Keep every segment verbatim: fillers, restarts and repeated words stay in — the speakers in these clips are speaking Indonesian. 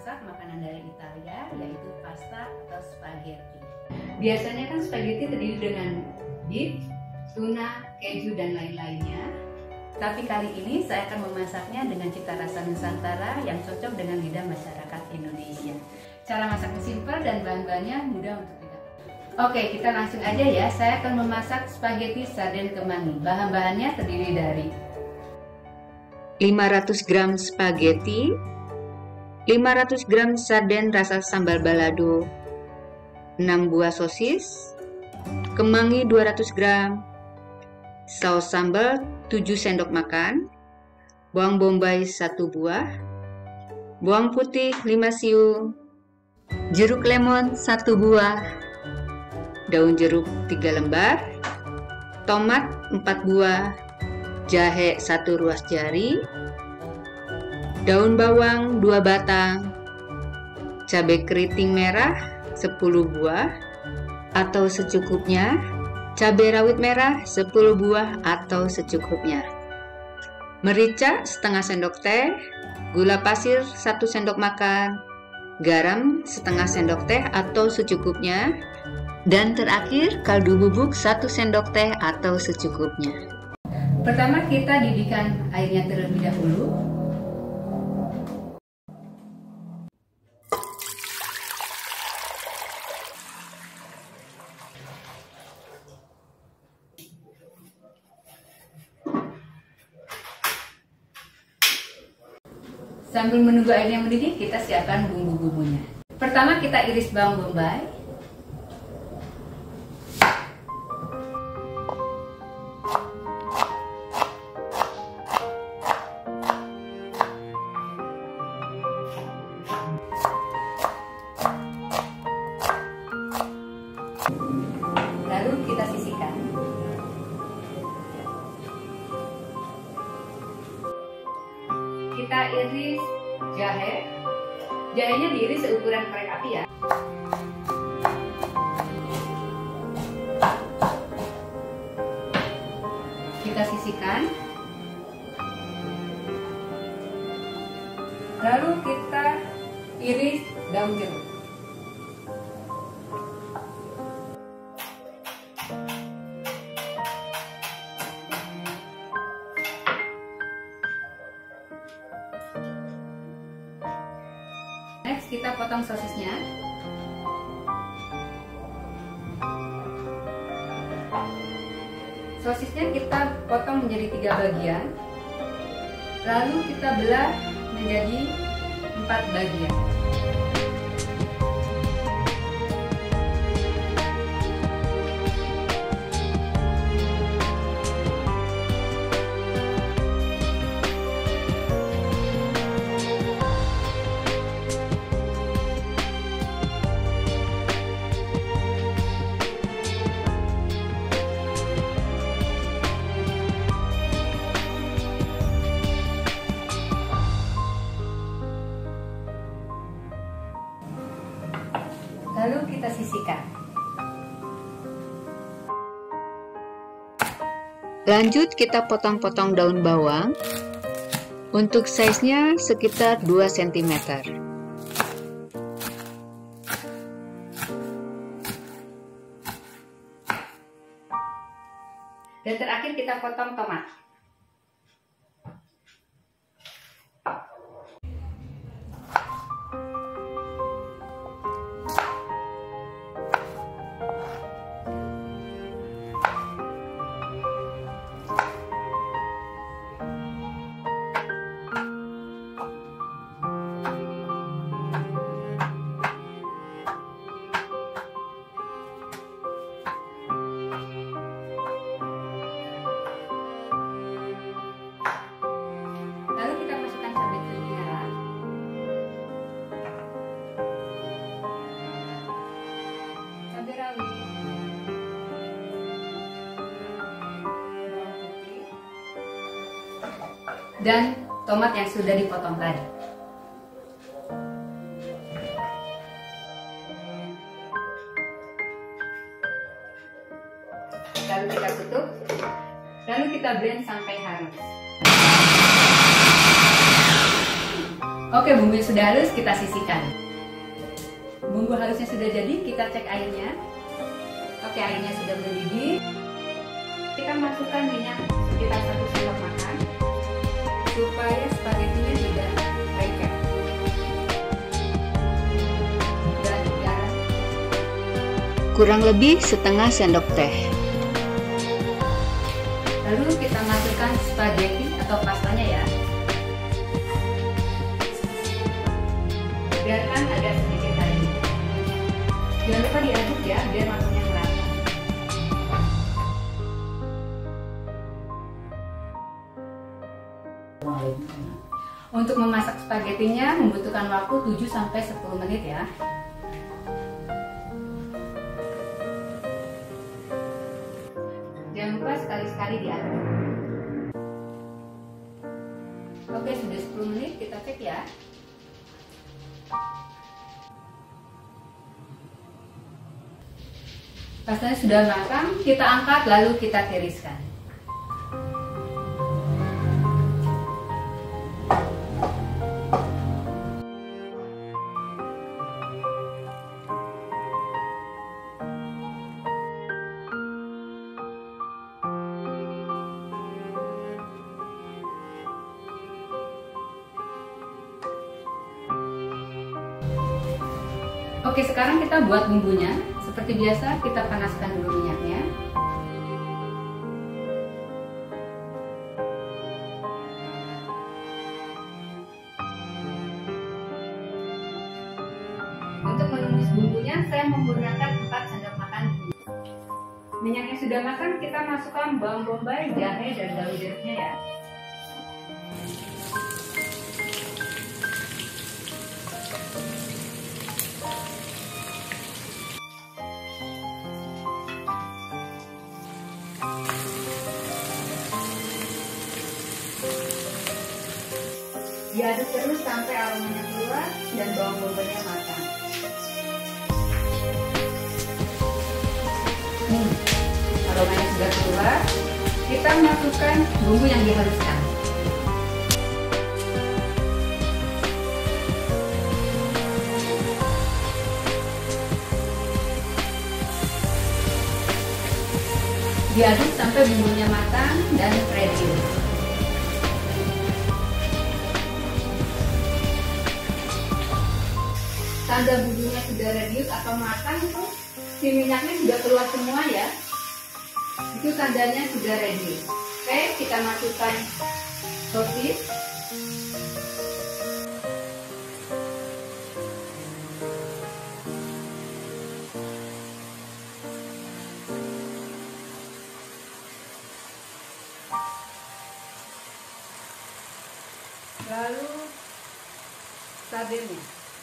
memasak makanan dari Italia, yaitu pasta atau spaghetti. Biasanya kan spaghetti terdiri dengan beef, tuna, keju, dan lain-lainnya. Tapi kali ini saya akan memasaknya dengan cita rasa Nusantara yang cocok dengan lidah masyarakat Indonesia. Cara masaknya simpel dan bahan-bahannya mudah untuk didapat. Oke, kita langsung aja ya. Saya akan memasak spaghetti sarden kemangi. Bahan-bahannya terdiri dari lima ratus gram spaghetti, lima ratus gram sarden rasa sambal balado, enam buah sosis, kemangi dua ratus gram, saus sambal tujuh sendok makan, bawang bombay satu buah, bawang putih lima siung, jeruk lemon satu buah, daun jeruk tiga lembar, tomat empat buah, jahe satu ruas jari, daun bawang dua batang, cabai keriting merah sepuluh buah atau secukupnya, cabai rawit merah sepuluh buah atau secukupnya, merica setengah sendok teh, gula pasir satu sendok makan, garam setengah sendok teh atau secukupnya, dan terakhir kaldu bubuk satu sendok teh atau secukupnya. Pertama kita didihkan airnya terlebih dahulu. Sambil menunggu airnya mendidih, kita siapkan bumbu-bumbunya. Pertama kita iris bawang bombay. Lalu kita sisihkan. Kita iris jahe. Jahenya diiris seukuran korek api ya. Kita sisihkan. Lalu kita iris daun jeruk. Next kita potong sosisnya. Sosisnya kita potong menjadi tiga bagian. Lalu kita belah menjadi empat bagian. Lalu kita sisihkan. Lanjut kita potong-potong daun bawang. Untuk size-nya sekitar dua sentimeter. Dan terakhir kita potong tomat. Dan tomat yang sudah dipotong tadi. Lalu kita tutup, lalu kita blend sampai halus. Oke, bumbunya sudah halus, kita sisihkan. Bumbu halusnya sudah jadi, kita cek airnya. Oke, airnya sudah mendidih. Kita masukkan minyak sekitar satu sendok makan supaya spaghettinya tidak lengket. Dan garam kurang lebih setengah sendok teh. Lalu kita masukkan spaghetti atau pastanya ya. Biarkan agak sedikit air. Jangan lupa diaduk ya, biar matangnya merata. Untuk memasak spagettinya membutuhkan waktu tujuh sampai sepuluh menit ya. Jangan lupa sekali-sekali diaduk. Oke, sudah sepuluh menit, kita cek ya. Pastanya sudah matang, kita angkat lalu kita tiriskan. Oke, sekarang kita buat bumbunya. Seperti biasa, kita panaskan dulu minyaknya. Untuk menumis bumbunya, saya menggunakan empat sendok makan bumbu. Minyaknya sudah matang, kita masukkan bawang bombay, jahe, dan daun jeruknya ya. Diaduk terus sampai aromanya keluar dan bawang bombaynya matang. Hmm, aromanya sudah keluar. Kita masukkan bumbu yang dihaluskan. Diaduk sampai bumbunya matang dan ready. Tanda bumbunya sudah ready atau matang itu si minyaknya sudah keluar semua ya. Itu tandanya sudah ready. Oke, kita masukkan sosis. Lalu sardennya.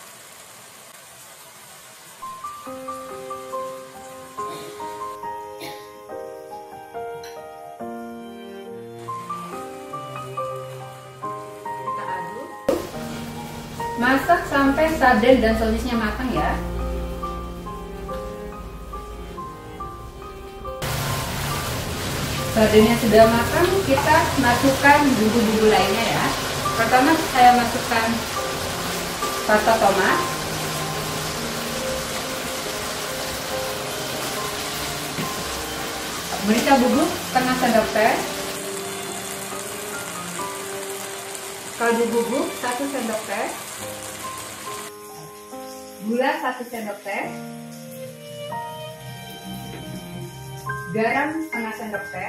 Masak sampai sarden dan sosisnya matang ya. Sardennya sudah matang, kita masukkan bumbu-bumbu lainnya ya. Pertama saya masukkan pasta tomat, merica bubuk setengah sendok teh, kaldu bubuk satu sendok teh, gula satu sendok teh, garam setengah sendok teh,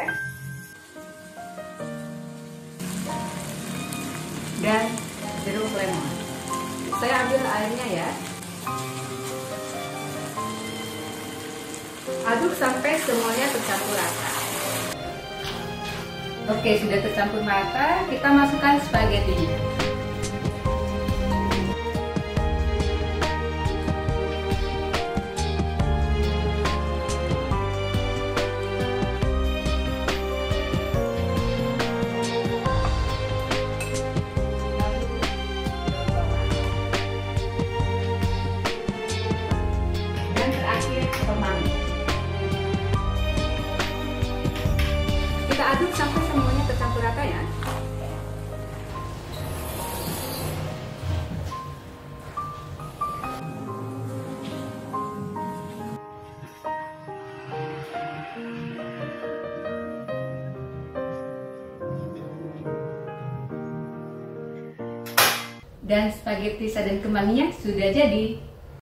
dan jeruk lemon. Saya ambil airnya ya. Aduk sampai semuanya tercampur rata. Oke, sudah tercampur rata, kita masukkan spagettinya. Dan terakhir pemanggang. Kita aduk sampai semuanya tercampur rata ya. Dan spaghetti sarden kemanginya sudah jadi.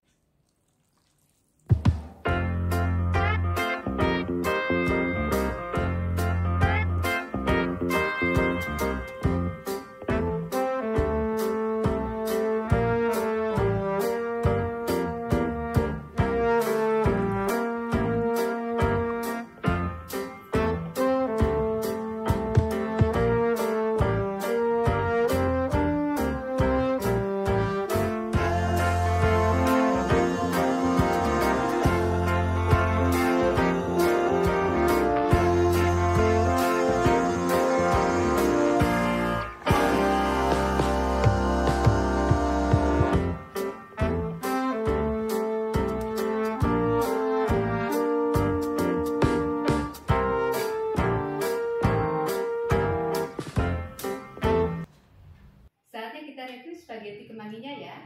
Saatnya kita review spaghetti kemanginya ya.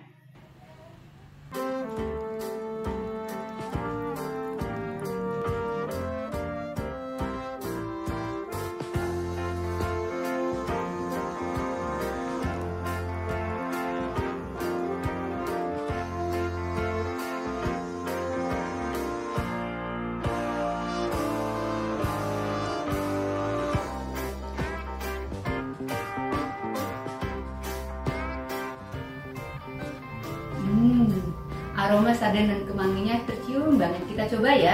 Hmm, aroma sarden dan kemanginya tercium banget. Kita coba ya.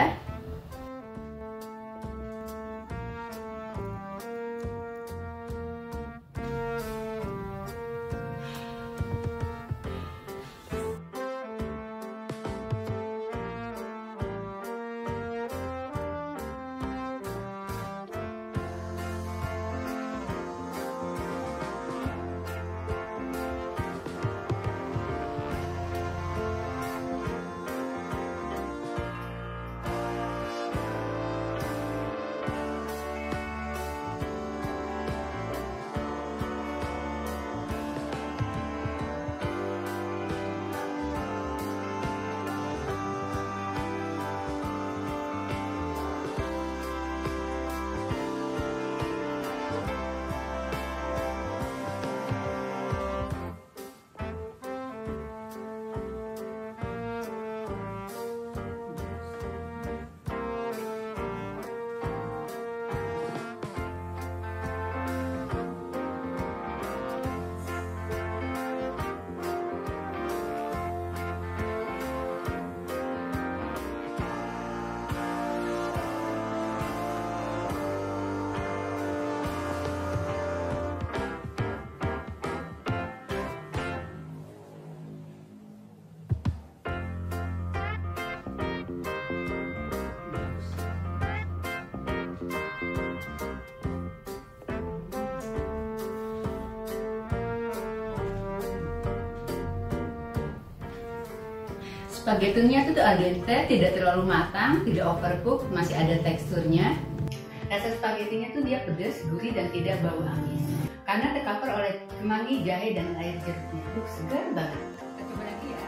Spagettinya itu al dente, tidak terlalu matang, tidak overcook, masih ada teksturnya. Rasa spagettinya tuh dia pedas, gurih dan tidak bau amis. Karena tercover oleh kemangi, jahe dan air jeruknya. Tuh segar banget. Kita coba lagi ya.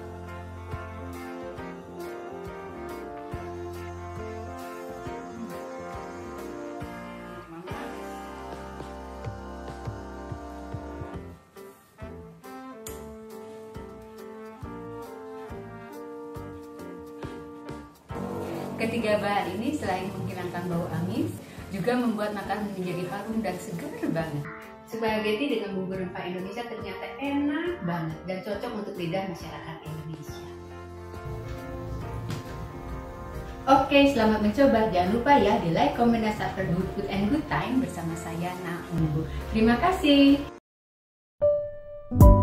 Ketiga bahan ini selain menghilangkan bau amis, juga membuat makanan menjadi harum dan segar banget. Spaghetti dengan bumbu rempah Indonesia ternyata enak banget dan cocok untuk lidah masyarakat Indonesia. Oke, selamat mencoba. Jangan lupa ya di like, comment, dan subscribe Good Food and Good Time bersama saya Naumbu. Terima kasih.